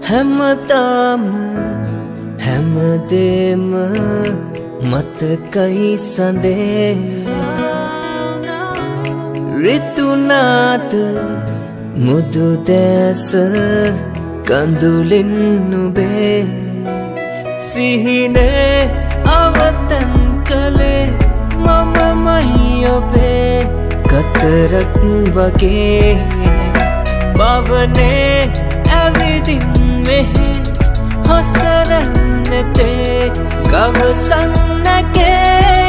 හැමදාම හැමදේම මතකයි සඳේ රිතුනාත මුදු දැස කඳුලින් නුබේ සිහිනේ අවතන් කළේ මමමයි ඔබේ කතරක් වගේ බවනේ ඇවිදින් මෙහෙ හොසරල් නැතේ කවසන්නකේ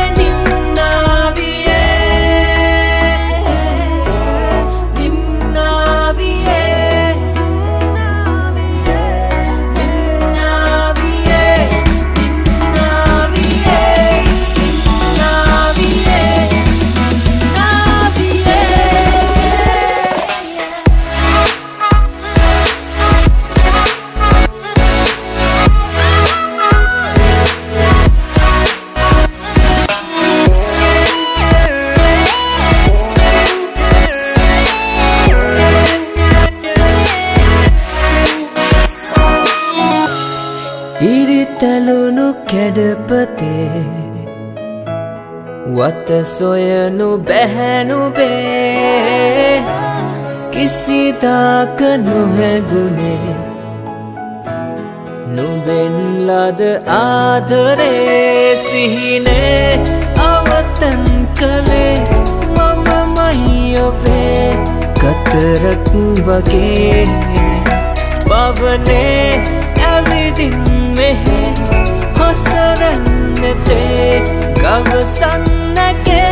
ඉරිතලුණු කැඩපතේ වත සොයනු බැහැනුබේ කිසිදාක නොහැගුණේ නුඹෙන් ලද ආදරේ සිහිනේ අවතන් කළේ මමමයි ඔබේ කතරක් වගේ බවනේ ඇවිදින් මෙහෙ හොසරල් නැතේ කවසන්නකේ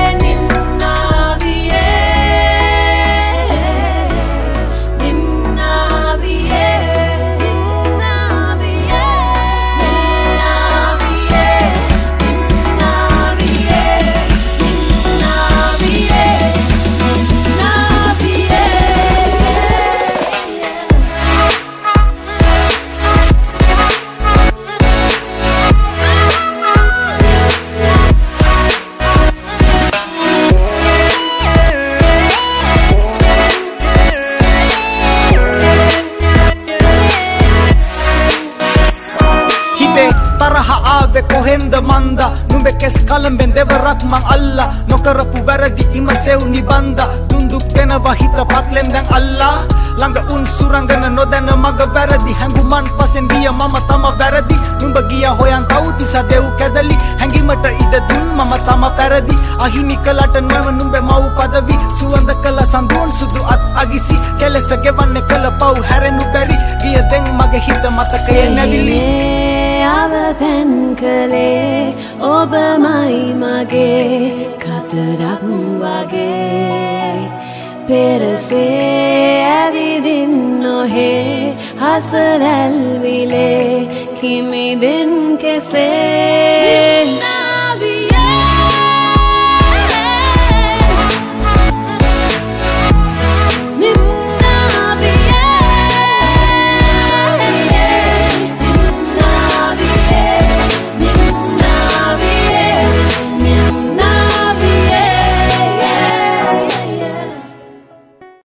තරහ ආවේ කොහෙන්ද මන්දා නුඹ කෙස් කලඹෙන් දෙවරක් මං අල්ලා නොකරපු වැරදි ඉමසෙව් නිබන්දා දුන්දුක් දෙනවා හිත පත්ලෙන් දැන් අල්ලා ළඟ උන් සුරංගන නොදැන මග වැරදි හැඟුමන් පසෙන් ගිය මම තම වැරදි නුඹ ගියා හොයන් තවුති සදෙව් කැදලි හැඟීමට ඉඩ දුන් මම තම පැරදි අහිමි කළට නොව නුඹ මව් පදවි සුවඳ කළ සඳුන් සුදු අත් අගිසි කෙලෙස ගෙවන්නේ කළ පව් හැරෙනු බැරි ගිය දෙන් මගේ හිත මතකයේ නැවිලි අවතන් කළේ ඔබමයි මගේ කතරක් වගේ පෙරසේ ඇවිදින් නොහේ හසරැල් විලේ කිමිදෙන් කෙසේ